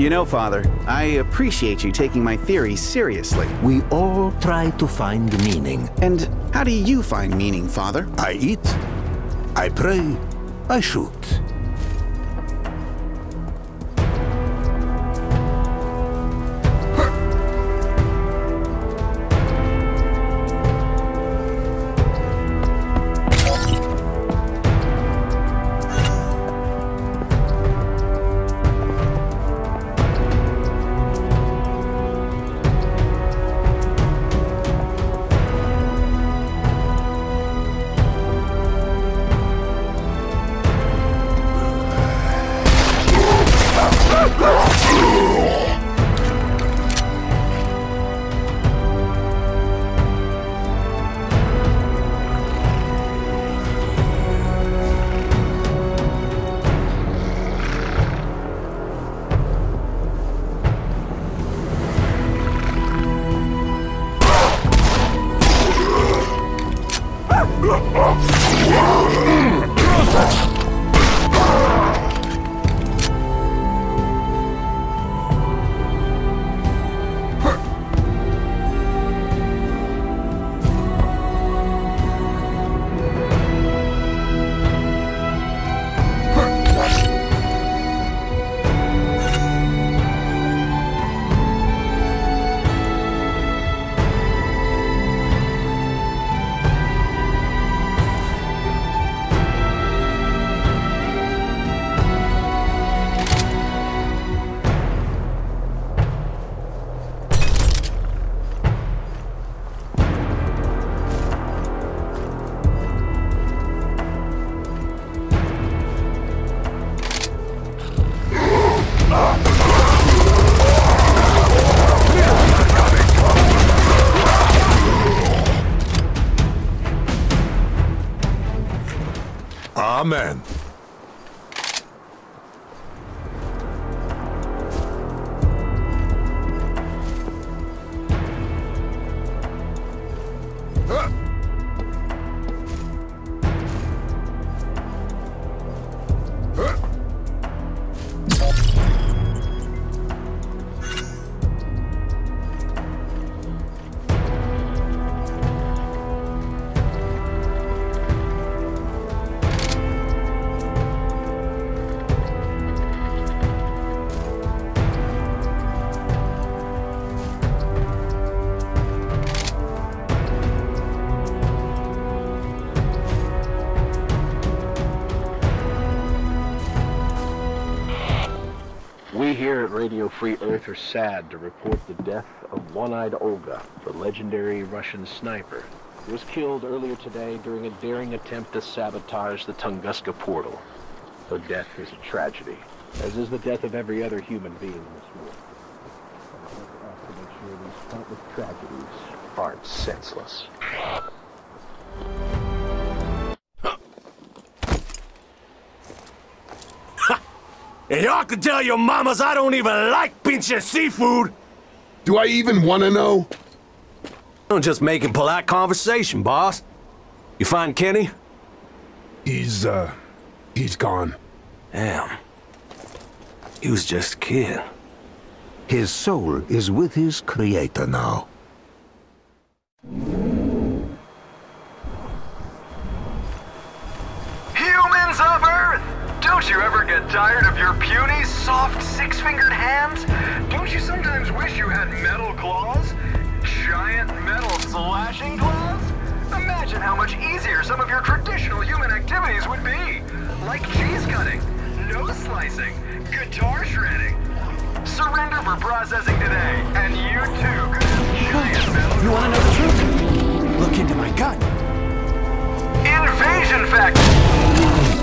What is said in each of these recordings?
You know, Father, I appreciate you taking my theories seriously. We all try to find meaning. And how do you find meaning, Father? I eat, I pray, I shoot. Amen. We here at Radio Free Earth are sad to report the death of One-Eyed Olga, the legendary Russian sniper, who was killed earlier today during a daring attempt to sabotage the Tunguska portal. Her death is a tragedy, as is the death of every other human being in this world. I have to make sure these countless tragedies aren't senseless. And y'all can tell your mamas I don't even like pinche seafood! Do I even want to know? I'm just making polite conversation, boss. You find Kenny? He's gone. Damn. He was just a kid. His soul is with his creator now. Humans of Earth! Don't you ever get tired of your puny, soft, six-fingered hands? Don't you sometimes wish you had metal claws? Giant metal slashing claws? Imagine how much easier some of your traditional human activities would be. Like cheese cutting, nose slicing, guitar shredding. Surrender for processing today, and you too could have giant metal claws. You want to know the truth? Look into my gun. Invasion Factory!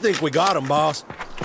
think we got him, boss.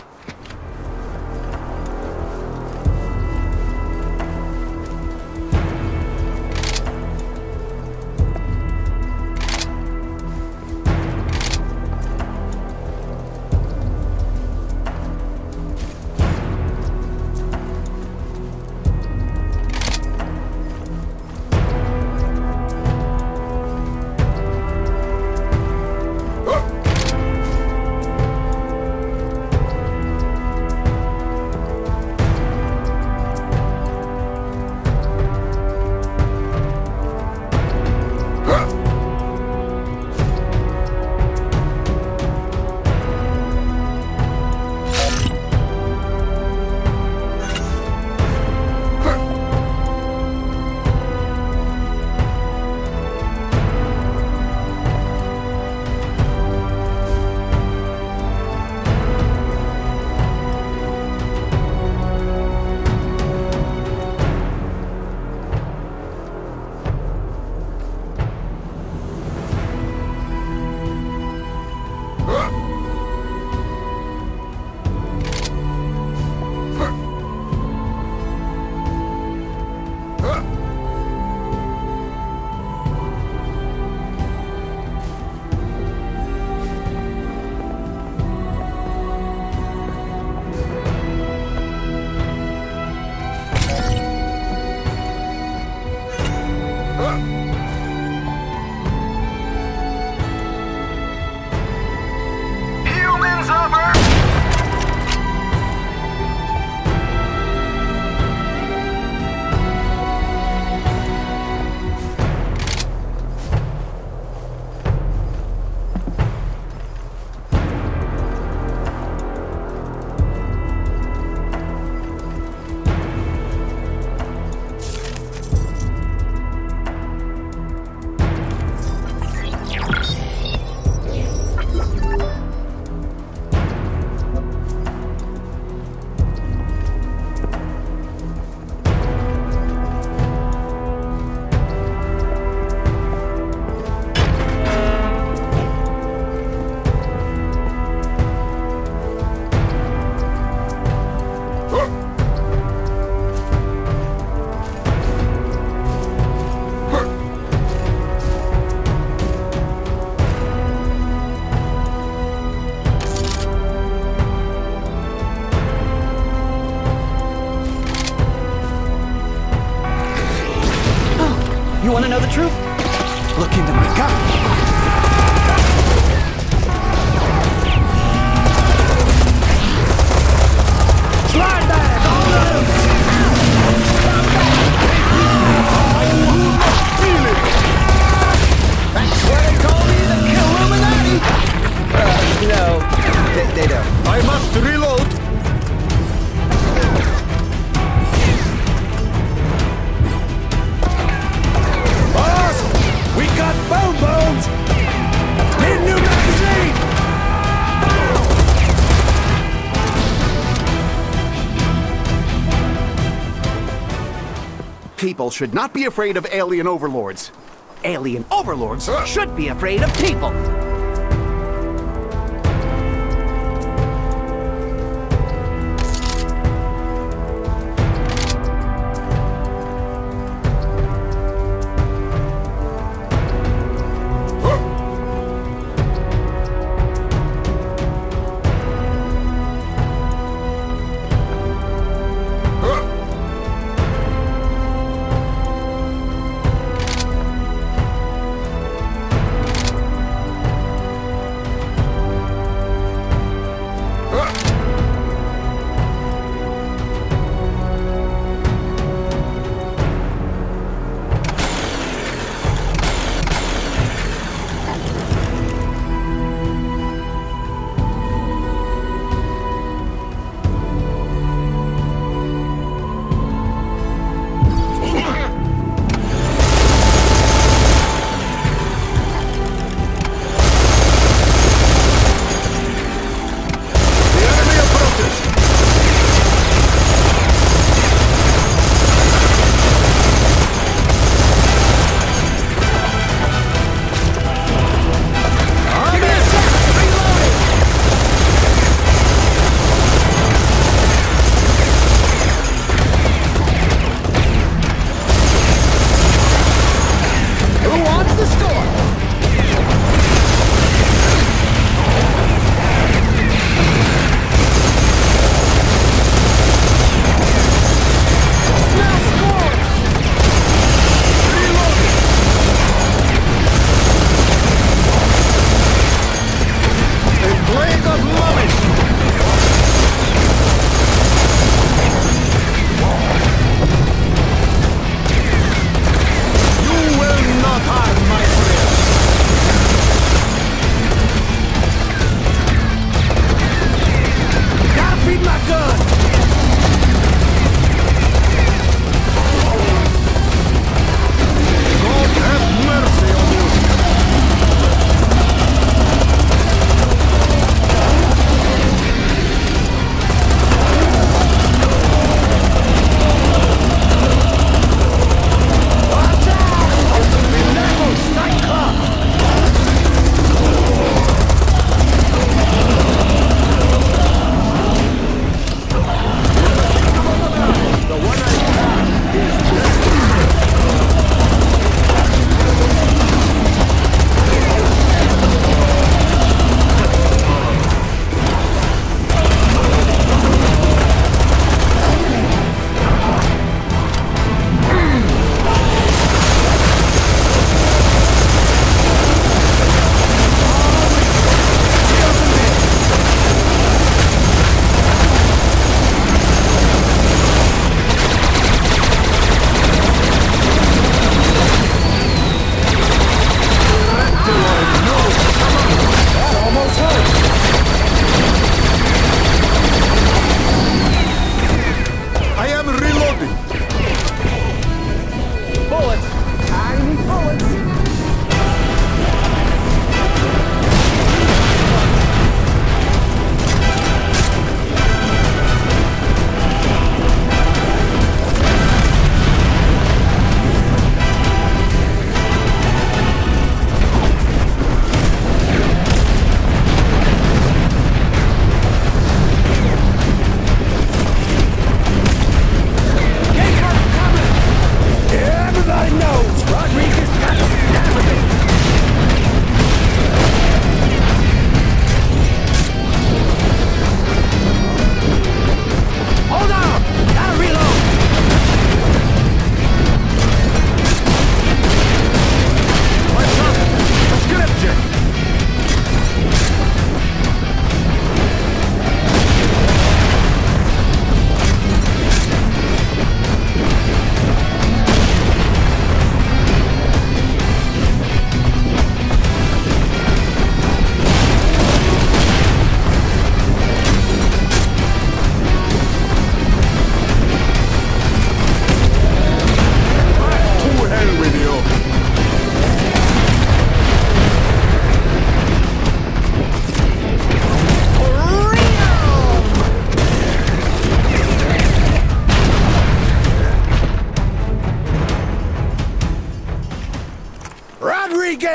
Humans of Earth! You want to know the truth? Look into my gun. Slide back! All of them! Feel it! That's why they call me the Killuminati! No, they don't. I must reload. We got bone bones! Need new magazine! People should not be afraid of alien overlords. Alien overlords should be afraid of people.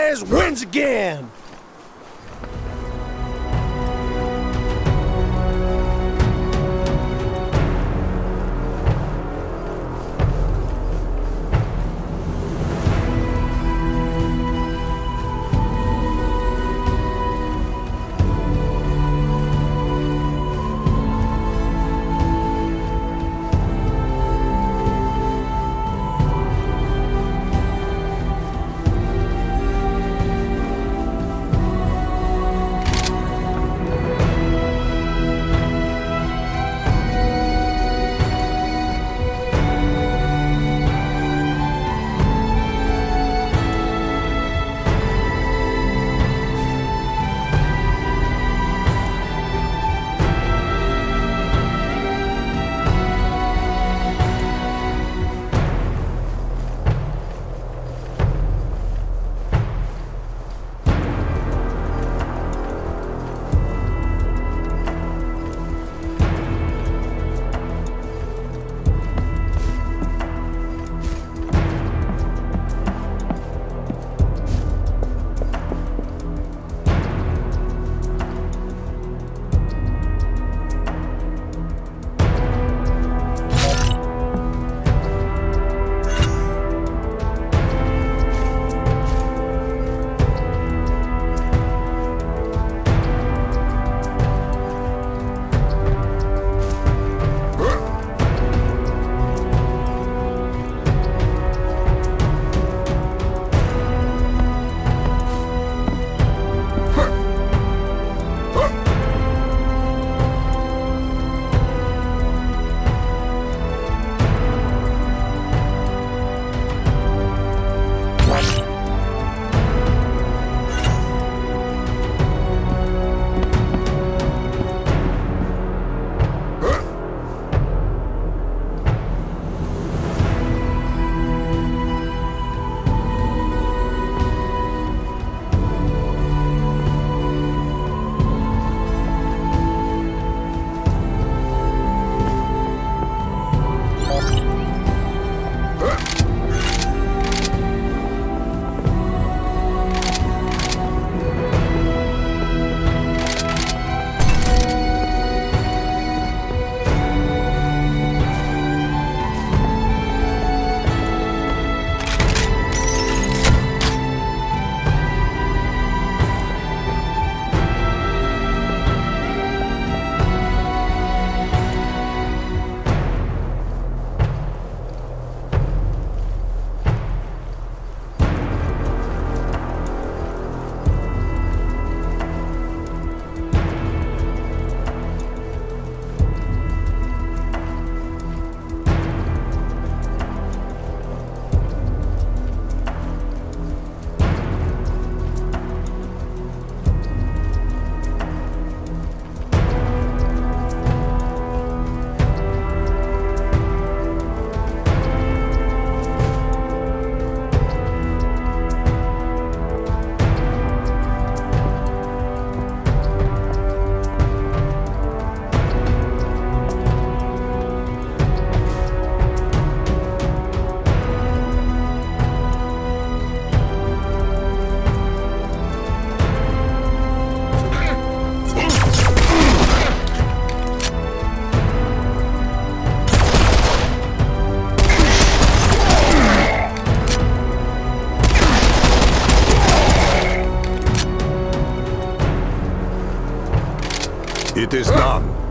ass wins again! It is done.